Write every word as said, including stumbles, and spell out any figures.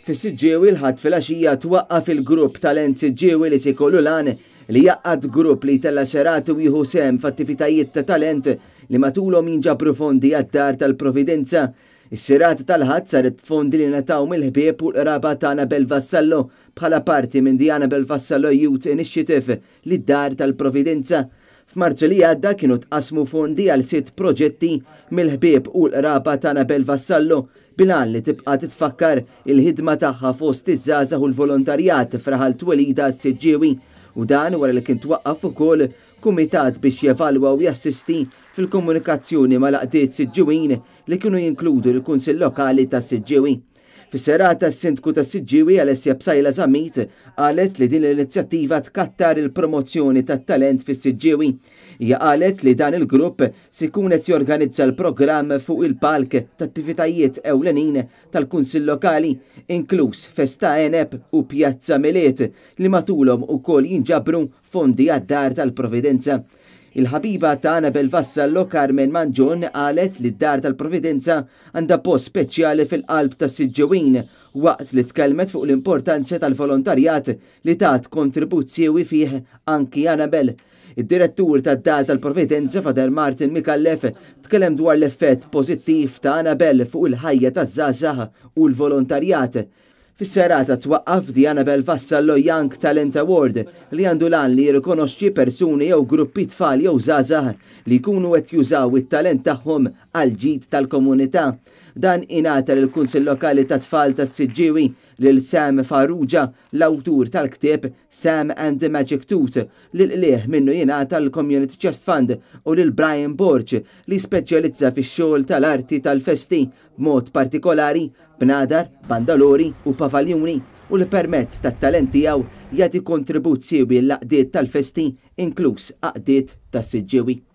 Fis-Siġġiewi l-ħadd filgħaxija twaqqaf il-grupp Talent Siġġiewi li se jkollu lan li jaqqad grupp li jtella seratu jieħu sehem f'attivitajiet ta' talent li matulhom jinġabru fondi għad-Dar tal-Providenza. Is-sirat tal-ħadd saret fondi li nataw mill-ħbieb u l-qraba ta' Anabel Vassallo bħala parti minn di Anabel Vassallo Youth Initiative li d-Dar tal-Providenza. F'Marzu li għadda kienu tqasmu fondi għal sitt proġetti mill-ħbieb u l-qraba ta' Anabel Vassallo bilan li tibqa' titfakkar il-ħidma tagħha fost iż-żgħażagħ u l-volontarjat f'Raħal Twelida s-Siġġiewi u dan wara li kien twaqqaf ukoll kumitat biex jevalwa u jassisti fil-komunikazzjoni mal-għaqdiet Siġġiewin li kienu jinkludu l-Kunsill Lokali ta' Siġġiewi. Fis-serata s-Sindku ta' Siġġiewi Alessia Bsajla Żammit qalet li din l-inizjattiva tkattar il-promozzjoni tat-talent fis-Siġġiewi. Hija qalet li dan il-grupp se jkun qed jorganizza l-programm fuq il-palk ta' attivitajiet ewlenin tal-Kunsill Lokali, inkluż Festa Eneb u Pjazza Miliet li matulhom ukoll jinġabru fondi għad-Dar tal-Providenza. Il-ħabiba ta' Anabel Vassallo Carmen Manġon qalet li d-Dar tal-Providenza għandha post speċjali fil-qalb ta' Siġġiewin waqt li tkellmet fuq l-importanza tal-volontarjat li tat kontribuzzjewi fih anki Anabel. Id-direttur tad-Dar tal-Providenza Fader Martin Mikallef tkellem dwar l-effett pożittiv ta' Anabel fuq il-ħajja taż-żgħażagħ u l-volontarjat. Fis-serata twaqqaf di Anabel Vassallo Young Talent Award li għandu lan li jirrikonoxxi persuni jew gruppi tfal jew żgħażagħ li jkunu qed jużaw it-talent tagħhom għal ġid tal-komunità. Dan ingħata lill-Kunsill Lokali tat Tfal tas-Siġġiewi lil Sam Farrugia, l-awtur tal-ktieb Sam and the Magic Tooth, li l-qlieħ minnu jingħata l-Community Chest Fund u lil Brian Borch li speċjalizza fix-xogħol tal-arti tal-festi b'mod partikolari b'nadar, bandalori u pavaljuni u li permezz tat-talent tiegħu jagħti kontribuzzjoni l-għaqdiet tal-festi inkluż għaqdiet tas-Siġġiewi.